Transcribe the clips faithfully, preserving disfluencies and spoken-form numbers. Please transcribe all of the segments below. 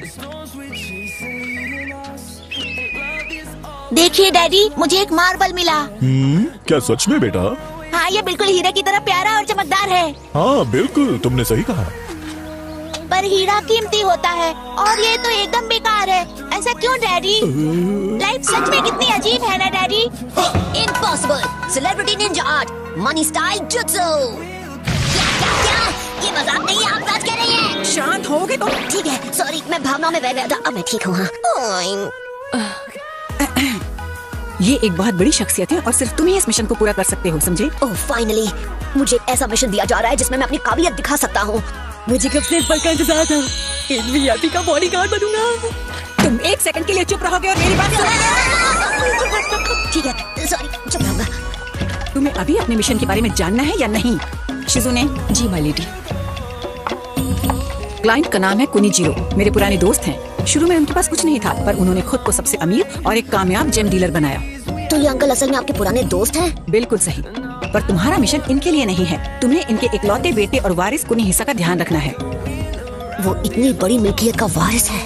देखिए डैडी, मुझे एक मार्बल मिला। हम्म, क्या सच में बेटा? हाँ, ये बिल्कुल हीरे की तरह प्यारा और चमकदार है। हाँ बिल्कुल, तुमने सही कहा। पर हीरा कीमती होता है और ये तो एकदम बेकार है। ऐसा क्यों डैडी? लाइफ सच में कितनी अजीब है ना daddy? Impossible. Celebrity ninja art, money style जुत्सु। क्या क्या क्या? ये मजाक नहीं है, आप बात कर रही हैं। शांत होगे तो? ठीक है, सॉरी, मैं भावनाओं में बह गया था। अब मैं ठीक हूँ। हाँ। ये एक बहुत बड़ी शख्सियत है और सिर्फ तुम ही इस मिशन को पूरा कर सकते हो, समझे? ओह फाइनली, मुझे एक ऐसा मिशन दिया जा रहा है जिसमें मैं अपनी काबिलियत दिखा सकता हूँ। मुझे कब से इस पल का इंतजार था। एक वीआईपी का बॉडीगार्ड बनूंगा। तुम एक सेकंड के लिए चुप रहोगे और मेरी बात सुनोगे। ठीक है, सॉरी, चुप रहूंगा। तुम्हें अभी अपने मिशन के बारे में जानना है या नहीं? शिजुने? जी माय लेडी। क्लाइंट का नाम है कुनीजीरो। मेरे पुराने दोस्त हैं। शुरू में उनके पास कुछ नहीं था, पर उन्होंने खुद को सबसे अमीर और एक कामयाब जेम डीलर बनाया। तो ये अंकल असल में आपके पुराने दोस्त हैं? बिल्कुल सही, पर तुम्हारा मिशन इनके लिए नहीं है। तुम्हें इनके इकलौते बेटे और वारिस कुनीहिसा का ध्यान रखना है। वो इतनी बड़ी मिल्कियत का वारिस है?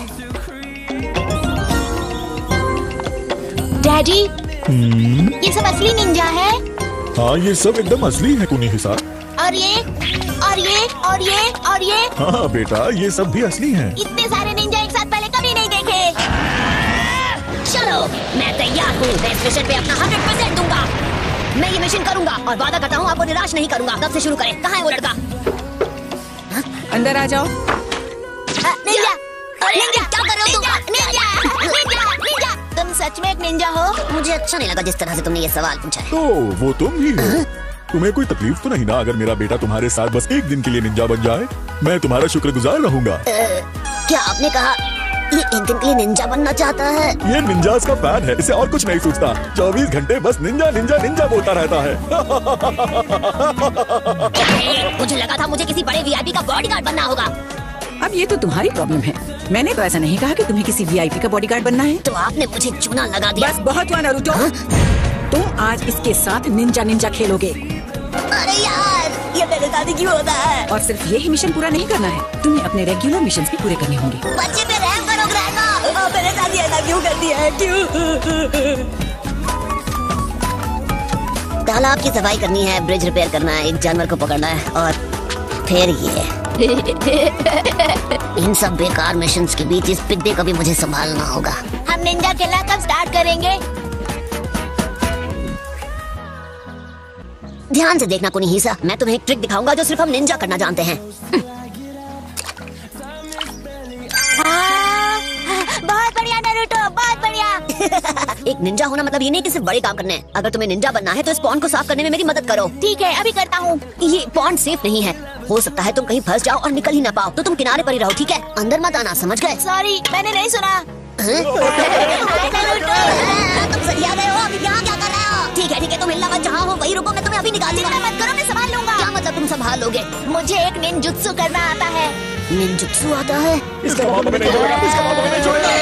डैडी, ये सब असली निंजा है? हाँ, ये सब एकदम असली है कुनीहिसा। और ये और ये और ये और ये? हाँ बेटा, ये सब भी असली हैं। इतने सारे निंजा एक साथ पहले कभी नहीं देखे। चलो, मैं तैयार हूँ। मैं इस मिशन पे अपना हंड्रेड परसेंट दूंगा। मैं ये मिशन करूंगा और वादा करता हूँ आपको निराश नहीं करूंगा। कब से शुरू करें? कहाँ है वो लड़का? अंदर आ जाओ। निंजा, निंजा, क्या कर रहे हो तुम? Ninja, ninja, ninja. तुम सच में एक निंजा हो? मुझे अच्छा नहीं लगा जिस तरह से तुमने ये सवाल पूछा है। तो वो तुम ही हो। तुम्हें कोई तकलीफ तो नहीं ना अगर मेरा बेटा तुम्हारे साथ बस एक दिन के लिए निंजा बन जाए? मैं तुम्हारा शुक्रगुजार रहूंगा। क्या आपने कहा ये एक दिन के लिए निंजा बनना चाहता है? ये निंजास का फैन है, इसे और कुछ नहीं सोचता। चौबीस घंटे बस निंजा निंजा निंजा बोलता रहता है। मुझे लगा था मुझे किसी बड़े वीआईपी का बॉडीगार्ड बनना होगा। अब ये तो तुम्हारी प्रॉब्लम है। मैंने तो ऐसा नहीं कहा कि तुम्हें किसी वीआईपी का बॉडीगार्ड बनना है। तो आपने मुझे चूना लगा दिया। बस बहुत हुआ नारुतो। तुम आज इसके साथ निंजा निंजा खेलोगे। अरे यार, ये मेरे दादी क्यों होता है? और सिर्फ यही मिशन पूरा नहीं करना है, तुम्हें अपने रेगुलर मिशंस भी पूरे करने होंगे। बच्चे पे रहम करो ग्रैंडमा। मेरे दादी ऐसा क्यों करती है? क्यों? तालाब की सफाई करनी है, ब्रिज रिपेयर करना है, एक जानवर को पकड़ना है और फिर ये इन सब बेकार मिशंस के बीच इस पिद्दे को भी मुझे संभालना होगा। हम निंजा खेलना कब स्टार्ट करेंगे? ध्यान से देखना कुनीहिसा, मैं तुम्हें एक ट्रिक दिखाऊंगा जो सिर्फ हम निंजा करना जानते हैं। बहुत बढ़िया नारुतो, बहुत बढ़िया। एक निंजा होना मतलब ये नहीं कि सिर्फ बड़े काम करने हैं। अगर तुम्हें निंजा बनना है तो इस पॉन्ड को साफ करने में मेरी मदद करो। ठीक है, अभी करता हूँ। ये पॉन्ड सेफ नहीं है। हो सकता है तुम कहीं फंस जाओ और निकल ही ना पाओ, तो तुम किनारे पर ही रहो, ठीक है? अंदर मत आना, समझ गए? सॉरी, मैंने नहीं सुना। तुम सरिया गए हो, अभी यहाँ क्या कर रहे हो? ठीक है ठीक है, तुम हिलना मत, जहाँ हो वही रुको, मैं तुम्हें अभी निकाल दूंगा। मत करो, मैं संभाल लूंगा। क्या मतलब तुम संभाल लोगे? मुझे एक निंजुत्सु करना आता है। निंजुत्सु आता है? इसका बाप हमें नहीं छोड़ेगा, इसका बाप हमें नहीं छोड़ेगा।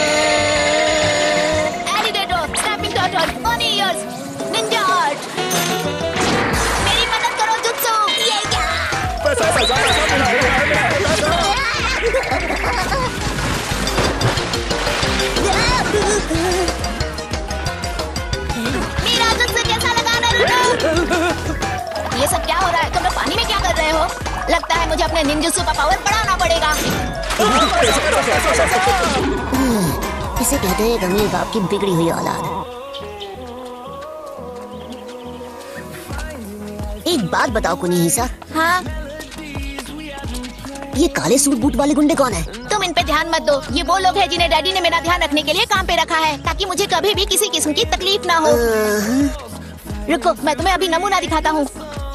एलिगेटर, स्नैपिंग टर्टल, ओनी इयर्स, निंजा आर्ट। मेरी मदद करो जुत्सु। ये क्या? पैसा पैसा मेरा जुत्सु कैसा लगा नारुतो? ये सब क्या हो रहा है? तुम लोग पानी में क्या कर रहे हो? लगता है मुझे अपने निंजुत्सु का पावर बढ़ाना पड़ेगा। इसे कहते हैं अमीर बाप की बिगड़ी हुई औलाद। एक बात बताओ कुनीहिसा। हाँ? ये काले सूट बूट वाले गुंडे कौन है? तुम इन पे ध्यान मत दो। ये वो लोग हैं जिन्हें डैडी ने मेरा ध्यान रखने के लिए काम पे रखा है, ताकि मुझे कभी भी किसी किस्म की तकलीफ ना हो। रुको, मैं तुम्हें अभी नमूना दिखाता हूँ।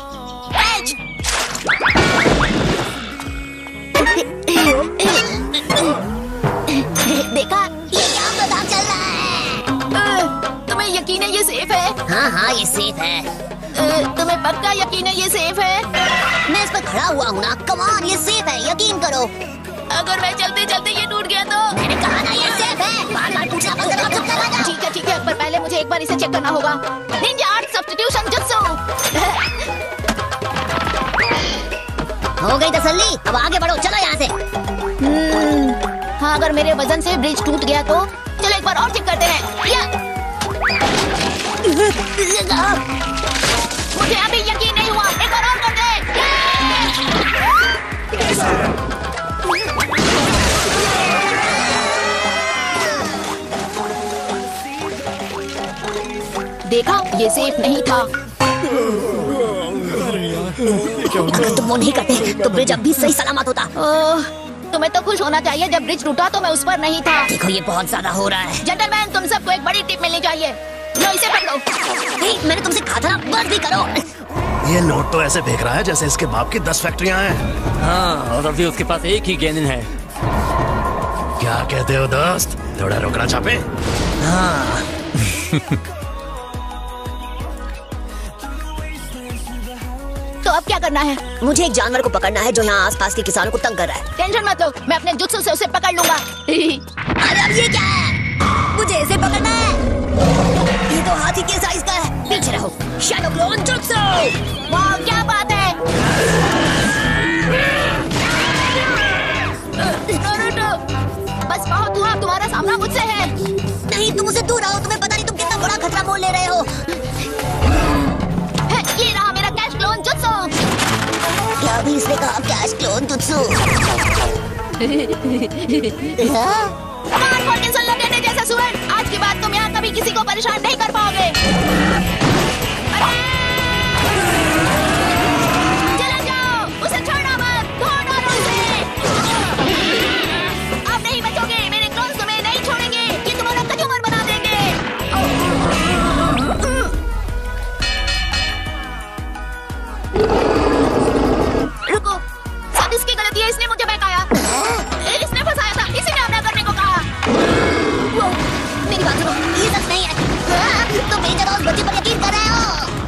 देखा? ये क्या पता चल रहा है? तुम्हें यकीन है ये सेफ है? हाँ हाँ, ये सेफ है। तुम्हें पक्का यकीन है ये सेफ है? मैं इस पर खड़ा हुआ हूँ ना। कम ऑन, ये सेफ है, यकीन करो। अगर मैं चलते चलते ये टूट गया तो? मैंने कहा ना ये सेफ है। बार बार पूछना बंद करो, चुप कर जाओ। ठीक है ठीक है, पर पहले मुझे एक बार इसे चेक करना होगा। निंजा आर्ट सब्स्टिट्यूशन जुत्सु। हो गई तसल्ली, अब आगे बढ़ो, चलो यहाँ से। हम्म, हाँ, अगर मेरे वजन से ब्रिज टूट गया तो चलो एक बार और चेक करते हैं। या! मुझे अभी यकीन नहीं हुआ, एक बार और कर दे। देखा, ये सेफ नहीं था। अगर तुम वो नहीं करते तो ब्रिज अब भी सही सलामत होता। ओह, तुम्हें तो खुश होना चाहिए, जब ब्रिज टूटा तो मैं उस पर नहीं था। देखो ये बहुत ज्यादा हो रहा है। जेंटलमैन, तुम सबको एक बड़ी टिप मिलनी चाहिए। लो इसे पकड़ो। हे, मैंने तुमसे कहा था ना, बस भी करो। ये नोट तो ऐसे देख रहा है जैसे इसके बाप की दस फैक्ट्रियां हैं। हाँ, और अभी उसके पास एक ही गेंद है। क्या कहते हो दोस्त, थोड़ा रोकना चापे? हाँ। तो अब क्या करना है? मुझे एक जानवर को पकड़ना है जो यहाँ आसपास के किसानों को तंग कर रहा है। टेंशन मत लो, मैं अपने जुत्सु से उसे पकड़ लूंगा। अरे अब ये क्या है? मुझे इसे पकड़ना है। ये तो हाथी के साइज का है। पीछे रहो। शैडो क्लोन जुत्सु। वाह, क्या बात है। नारुतो, बस बहुत हुआ, तुम्हारा सामना मुझसे है। नहीं, तुम उसे दूर रहो, तुम्हें पता नहीं तुम कितना बड़ा खतरा मोल ले रहे हो। ये रहा मेरा कैश क्लोन जुत्सु। क्या भी इसने कहा, कैश क्लोन जुत्सु? कमान खोल के सुन लो टेढ़े जैसा सुअर, आज के बाद तुम यहाँ कभी किसी को परेशान नहीं कर पाओगे। चले जाओ, उसे छोड़ना मत, धो डालो उसे। आप नहीं बचोगे, मेरे क्लोन्स तुम्हें नहीं छोड़ेंगे, ये तुम्हारा कंज्यूमर बना देंगे। रुको, सब इसकी गलती है, इसने मुझे बहकाया, इसने फंसाया था, इसी ने हमला करने को कहा। वो, मेरी बात सुनो, ये सच नहीं है। तुम मेरी जगह उस बच्चे पर यकीन कर रहे हो।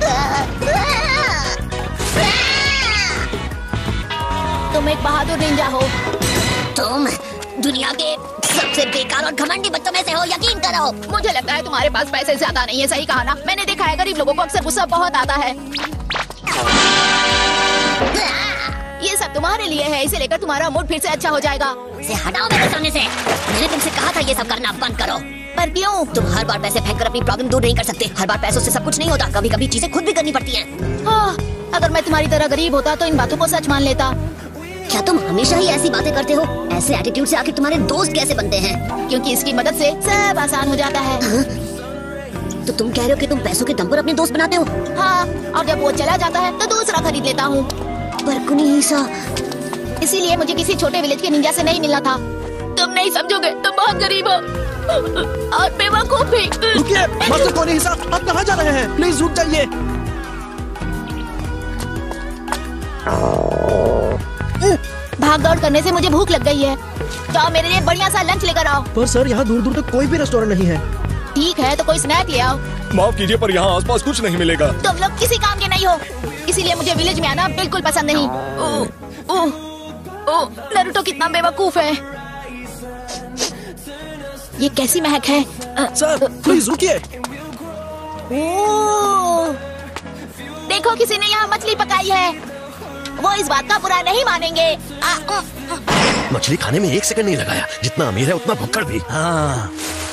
तुम एक बहादुर निंजा हो। तुम दुनिया के सबसे बेकार और घमंडी बच्चों में से हो, यकीन करो। मुझे लगता है तुम्हारे पास पैसे ज्यादा नहीं है, सही कहा ना? मैंने देखा है गरीब लोगों को अक्सर गुस्सा बहुत आता है। ये सब तुम्हारे लिए है, इसे लेकर तुम्हारा मूड फिर से अच्छा हो जाएगा। इसे हटाओ मेरे सामने से। मैंने तुमसे कहा था ये सब करना बंद करो। पर क्यों? तुम हर बार पैसे फेंक कर अपनी प्रॉब्लम दूर नहीं कर सकते। हर बार पैसों से सब कुछ नहीं होता, कभी कभी चीजें खुद भी करनी पड़ती हैं। हाँ, अगर मैं तुम्हारी तरह गरीब होता तो इन बातों को सच मान लेता। क्या तुम हमेशा ही ऐसी बातें करते हो? ऐसे एटीट्यूड से आखिर तुम्हारे दोस्त कैसे बनते हैं? क्योंकि इसकी मदद से सब आसान हो जाता है। हाँ? तो तुम कह रहे हो कि तुम पैसों के दम पर अपने दोस्त बनाते हो? हाँ, और जब वो चला जाता है तो दूसरा खरीद लेता हूँ। पर कुनीसा, इसीलिए मुझे किसी छोटे विलेज के निंजा से नहीं मिलना था। तुम नहीं समझोगे, तुम बहुत गरीब हो और बेवकूफ भी। रुकिए, मास्टर कुनीसा, आप कहाँ जा रहे हैं? प्लीज रुक जाइए। भाग दौड़ करने से मुझे भूख लग गई है। जाओ मेरे लिए बढ़िया सा लंच लेकर आओ। पर सर, यहाँ दूर दूर तक कोई भी रेस्टोरेंट नहीं है। ठीक है, तो कोई स्नैक ले आओ। माफ कीजिए, पर यहाँ आसपास कुछ नहीं मिलेगा। तुम लोग किसी काम के नहीं हो, इसीलिए मुझे विलेज में आना बिल्कुल पसंद नहीं। ओह, ओह, ओह, नारुतो कितना बेवकूफ है। ये कैसी महक है? सर, प्लीज रुकिए। ओह, देखो किसी ने यहाँ मछली पकाई है। वो इस बात का बुरा नहीं मानेंगे। आ, आ, मछली खाने में एक सेकंड नहीं लगाया, जितना अमीर है उतना भुक्कड़ भी। हाँ।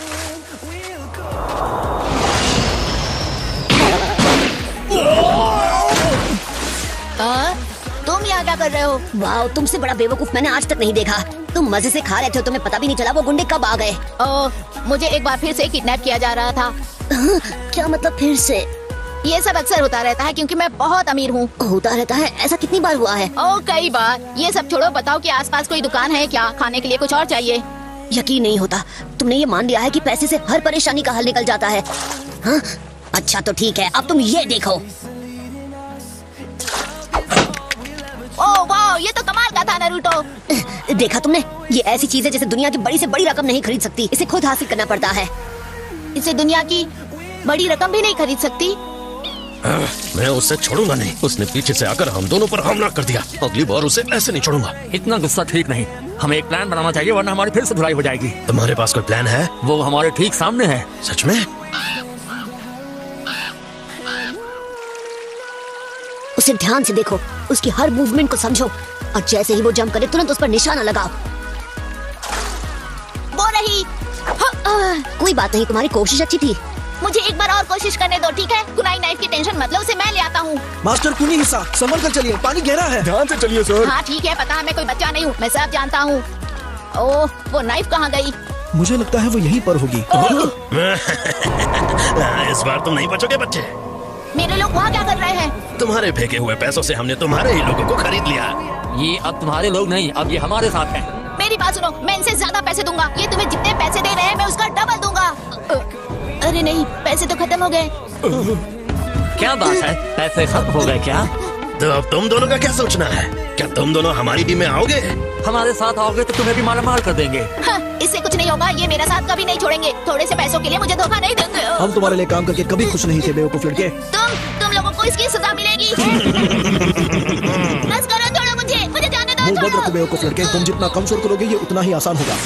आ, तुम यहाँ क्या कर रहे हो? वाह, तुमसे बड़ा बेवकूफ मैंने आज तक नहीं देखा। तुम मजे से खा रहे थे, तुम्हें पता भी नहीं चला वो गुंडे कब आ गए। ओह, मुझे एक बार फिर से किडनैप किया जा रहा था। क्या मतलब फिर से? ये सब अक्सर होता रहता है क्योंकि मैं बहुत अमीर हूँ। होता रहता है? ऐसा कितनी बार हुआ है? ओह, कई बार। ये सब छोड़ो, बताओ कि आसपास कोई दुकान है क्या? खाने के लिए कुछ और चाहिए। यकीन नहीं होता, तुमने ये मान लिया है कि पैसे से हर परेशानी का हल निकल जाता है। हाँ? अच्छा तो ठीक है, अब तुम ये देखो। ओह वाह, ये तो कमाल का था नारुतो। देखा तुमने? ये ऐसी चीज है जिसे दुनिया की बड़ी से बड़ी रकम नहीं खरीद सकती, इसे खुद हासिल करना पड़ता है। इसे दुनिया की बड़ी रकम भी नहीं खरीद सकती। मैं उसे छोड़ूंगा नहीं। उसने पीछे से आकर हम दोनों पर हमला कर दिया। अगली बार उसे ऐसे नहीं छोड़ूंगा। इतना गुस्सा ठीक नहीं, हमें एक प्लान बनाना चाहिए वरना हमारी फिर से धुलाई हो जाएगी। तुम्हारे पास कोई प्लान है? वो हमारे ठीक सामने है। सच में? उसे ध्यान से देखो, उसकी हर मूवमेंट को समझो और जैसे ही वो जंप करे तुरंत उस पर निशाना लगाओ। रही। हाँ, कोई बात नहीं, तुम्हारी कोशिश अच्छी थी। मुझे एक बार और कोशिश करने दो, ठीक है? कुनाई नाइफ की टेंशन मतलब उसे मैं ले आता हूँ। मास्टर कुनी हिस्सा, संभल कर चलिए, पानी गहरा है। ध्यान से चलिए सर। हाँ ठीक है, पता है मैं कोई बच्चा नहीं हूँ, मैं सब जानता हूँ। ओह, वो नाइफ कहाँ गई? मुझे लगता है वो यहीं पर होगी। इस बार तुम नहीं बचोगे बच्चे। मेरे लोग वहाँ क्या कर रहे हैं? तुम्हारे फेंके हुए पैसों से हमने तुम्हारे ही लोगों को खरीद लिया। ये अब तुम्हारे लोग नहीं, अब ये हमारे साथ है। मेरी बात सुनो, मैं इनसे ज्यादा पैसे दूंगा। ये तुम्हें जितने पैसे दे रहे हैं मैं उसका डबल दूंगा। अरे नहीं, पैसे तो खत्म हो गए। क्या बात है, पैसे खत्म हो गए क्या? तो अब तुम दोनों का क्या सोचना है? क्या तुम दोनों हमारी टीम में आओगे? हमारे साथ आओगे तो तुम्हें भी माला माल कर देंगे। हाँ, इससे कुछ नहीं होगा, ये मेरा साथ कभी नहीं छोड़ेंगे। थोड़े से पैसों के लिए मुझे धोखा नहीं देंगे। हम तुम्हारे लिए काम करके कभी खुश नहीं थे बेवकूफ लड़के। तुम तुम लोगों को इसकी सजा मिलेगी। बस करो, छोड़ो मुझे, मुझे जाने दो, मुंह बंद छोड़ो। रखो बेवकूफ लड़के, तुम जितना कम शोर करोगे ये उतना ही आसान होगा।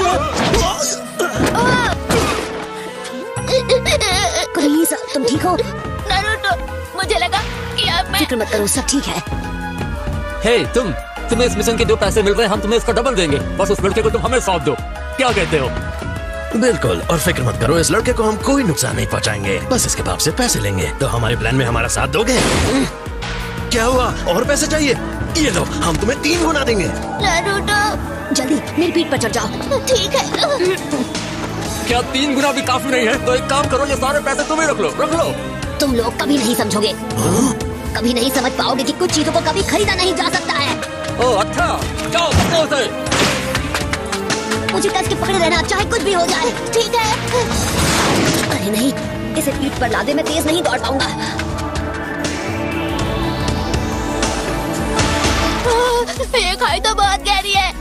कुनीसा, तुम ठीक हो? नारुतो, मुझे लगा कि अब मैं फिक्र मत करो, सब ठीक है। हे तुम, तुम्हें इस मिशन के जो पैसे मिल रहे हैं हम तुम्हें इसका डबल देंगे। बस उस लड़के को तुम हमें सौंप दो। क्या कहते हो? बिल्कुल, और फिक्र मत करो, इस लड़के को हम कोई नुकसान नहीं पहुंचाएंगे। बस इसके बाप से पैसे लेंगे। तो हमारे प्लान में हमारा साथ दोगे? क्या हुआ, और पैसे चाहिए? ये लो, हम तुम्हें तीन गुना देंगे। नारुतो, जल्दी मेरी पीठ पर चढ़ जाओ। ठीक है। क्या तीन गुना भी काफी नहीं है? तो एक काम करो, ये सारे पैसे तुम्हें रख लो, रख लो। तुम लोग कभी नहीं समझोगे, कभी नहीं समझ पाओगे कि कुछ चीजों को कभी खरीदा नहीं जा सकता है। ओ अच्छा, जाओ पकड़ो उसे। मुझे कस के पकड़े रहना, चाहे कुछ भी हो जाए। ठीक है। अरे नहीं, इसे पीठ पर लादे मैं तेज नहीं दौड़ पाऊंगा। ये खाई तो बहुत गहरी है।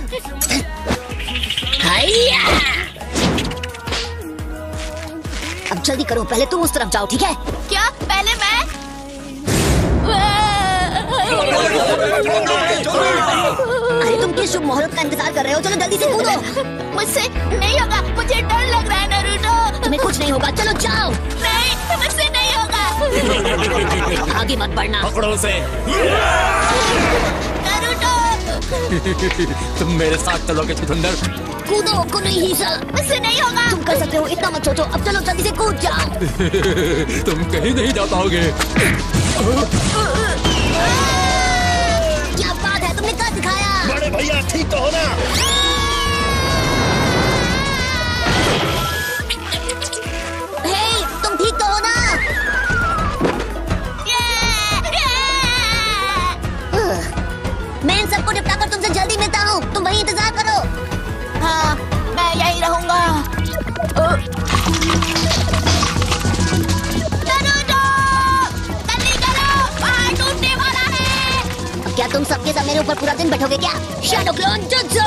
अब जल्दी करो, पहले तुम उस तरफ जाओ, ठीक है? क्या पहले मैं? अरे तुम किस शुभ मुहूर्त का इंतजार कर रहे हो? चलो जल्दी से कूदो। मुझसे नहीं होगा, मुझे डर लग रहा है नारुतो। तुम्हें कुछ नहीं होगा, चलो जाओ। नहीं, मुझसे नहीं होगा। आगे मत बढ़ना। पकड़ो उसे। नारुतो, तुम मेरे साथ चलोगे चुकंदर? कूदो, कुनीसा। मुझसे नहीं होगा। तुम कर सकते हो, इतना मत सोचो। अब चलो जल्दी से कूद जाओ। तुम कहीं नहीं जा पाओगे। क्या बात है, तुमने कर दिखाया। बड़े भैया ठीक तो हो ना? हे, तुम ठीक तो हो ना? मैं इन सबको निपटा कर तुमसे जल्दी मिलता हूँ, तुम वहीं इंतजार करो। हाँ, मैं यही रहूंगा। नारुतो, जल्दी करो, पहाड़ टूटने वाला है। अब क्या तुम सबके सब मेरे ऊपर पूरा दिन बैठोगे क्या? शैडो क्लोन जुत्सु।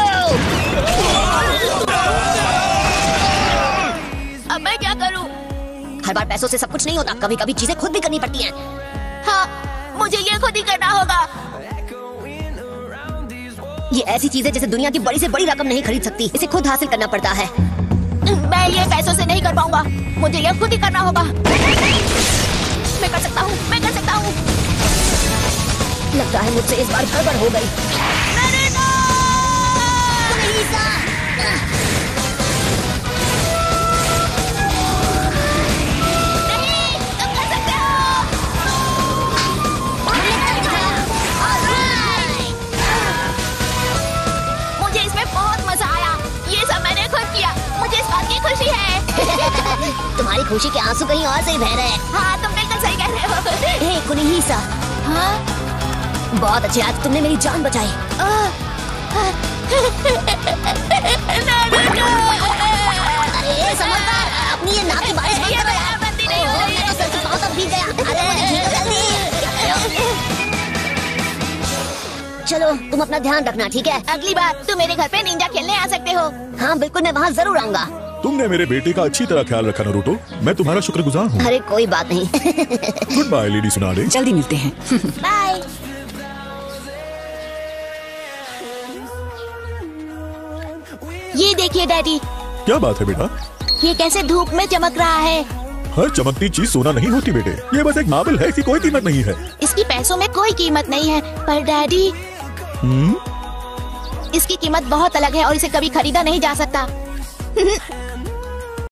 अब मैं क्या करूं? हर बार पैसों से सब कुछ नहीं होता, कभी कभी चीजें खुद भी करनी पड़ती हैं। हाँ, मुझे ये खुद ही करना होगा। ये ऐसी चीज है जैसे दुनिया की बड़ी से बड़ी रकम नहीं खरीद सकती, इसे खुद हासिल करना पड़ता है। मैं ये पैसों से नहीं कर पाऊंगा, मुझे ये खुद ही करना होगा। मैं कर सकता हूँ, मैं कर सकता हूँ। लगता है मुझसे इस बार गड़बड़ हो गई। नारुतो! कुनीसा! नहीं, तुम कर सकते हो। हमने कर दिखाया। ऑलराइट! मुझे इसमें बहुत मजा आया। ये सब मैंने खुद किया, मुझे इस बात की खुशी है। तुम्हारी खुशी के आंसू कहीं और से ही बह रहे हैं। हाँ, तुम बिल्कुल सही कह रहे हो। हे कुनीसा, हाँ? बहुत अच्छे, आज तुमने मेरी जान बचाई। नारुतो! अरे समझदार, अपनी ये नाक की बारिश बंद करो यार। बंदी नहीं हो रही है। मैं तो सर का पाँव तक भीग गया। अरे मुझे खींचो जल्दी। चलो तुम अपना ध्यान रखना, ठीक है? अगली बार तुम मेरे घर पे निंजा खेलने आ सकते हो। हाँ बिल्कुल, मैं वहाँ जरूर आऊंगा। तुमने मेरे बेटे का अच्छी तरह ख्याल रखा नारुतो, मैं तुम्हारा शुक्रगुजार हूँ। अरे कोई बात नहीं। Goodbye lady Tsunade. जल्दी मिलते हैं। बाय। ये देखिए डैडी, क्या बात है बेटा? ये कैसे धूप में चमक रहा है। हर चमकती चीज सोना नहीं होती बेटे, ये बस एक मार्बल है, इसकी कोई कीमत नहीं है। इसकी पैसों में कोई कीमत नहीं है, पर डैडी हम्म? इसकी कीमत बहुत अलग है और इसे कभी खरीदा नहीं जा सकता। हम्म,